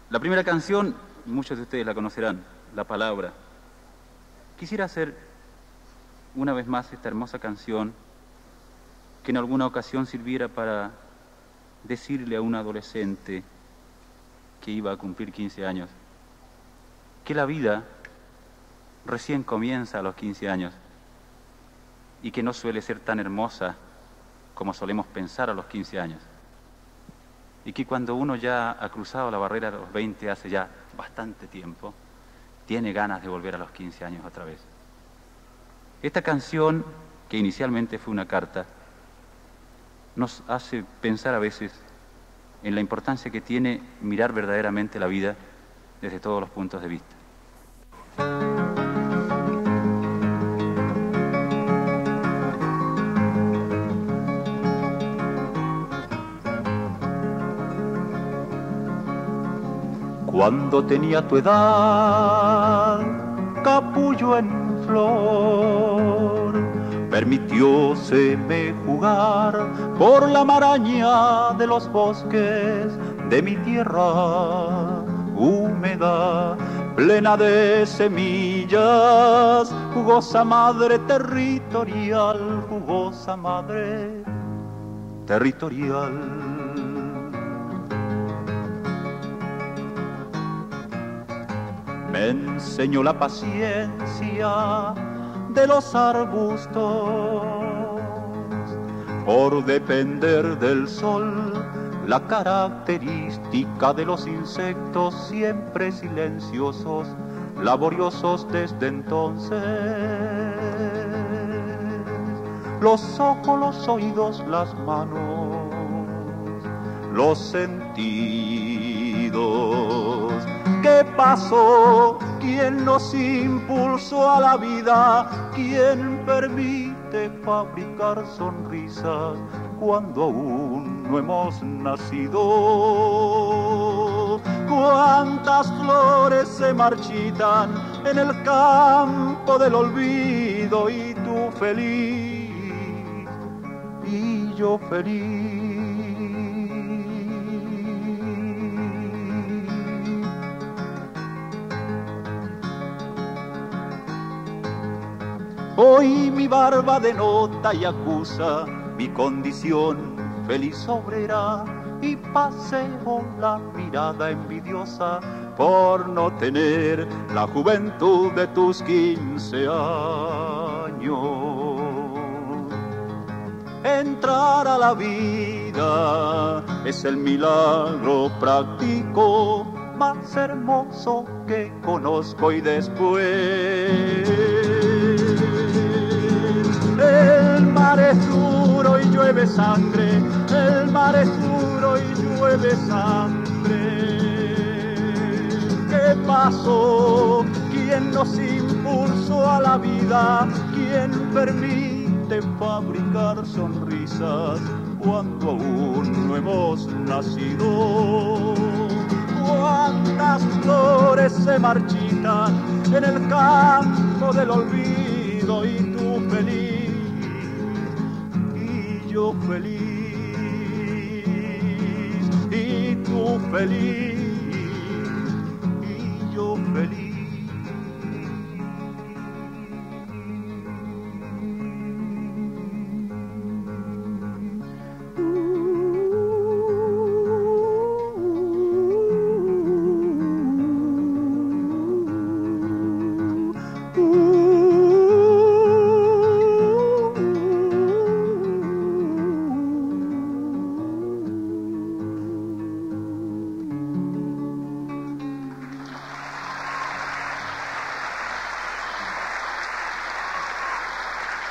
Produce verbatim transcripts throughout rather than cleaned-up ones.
La primera canción, muchos de ustedes la conocerán, La Palabra. Quisiera hacer una vez más esta hermosa canción que en alguna ocasión sirviera para decirle a un adolescente que iba a cumplir quince años que la vida recién comienza a los quince años y que no suele ser tan hermosa como solemos pensar a los quince años. Y que cuando uno ya ha cruzado la barrera de los veinte hace ya bastante tiempo, tiene ganas de volver a los quince años otra vez. Esta canción, que inicialmente fue una carta, nos hace pensar a veces en la importancia que tiene mirar verdaderamente la vida desde todos los puntos de vista. Cuando tenía tu edad, capullo en flor, permitióseme jugar por la maraña de los bosques de mi tierra húmeda, plena de semillas, jugosa madre territorial, jugosa madre territorial. Me enseñó la paciencia de los arbustos, por depender del sol, la característica de los insectos siempre silenciosos, laboriosos desde entonces. Los ojos, los oídos, las manos, los sentidos. ¿Qué pasó? ¿Quién nos impulsó a la vida? ¿Quién permite fabricar sonrisas cuando aún no hemos nacido? ¿Cuántas flores se marchitan en el campo del olvido? Y tú feliz, y yo feliz. Hoy mi barba denota y acusa mi condición feliz obrera, y paseo la mirada envidiosa por no tener la juventud de tus quince años. Entrar a la vida es el milagro práctico más hermoso que conozco, y después el mar es duro y llueve sangre, el mar es duro y llueve sangre. ¿Qué pasó? ¿Quién nos impulsó a la vida? ¿Quién permite fabricar sonrisas cuando aún no hemos nacido? ¿Cuántas flores se marchitan en el campo del olvido? Y tú feliz, yo feliz, y tú feliz, y yo feliz.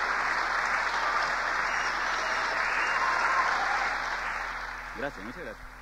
Gracias, muchas gracias.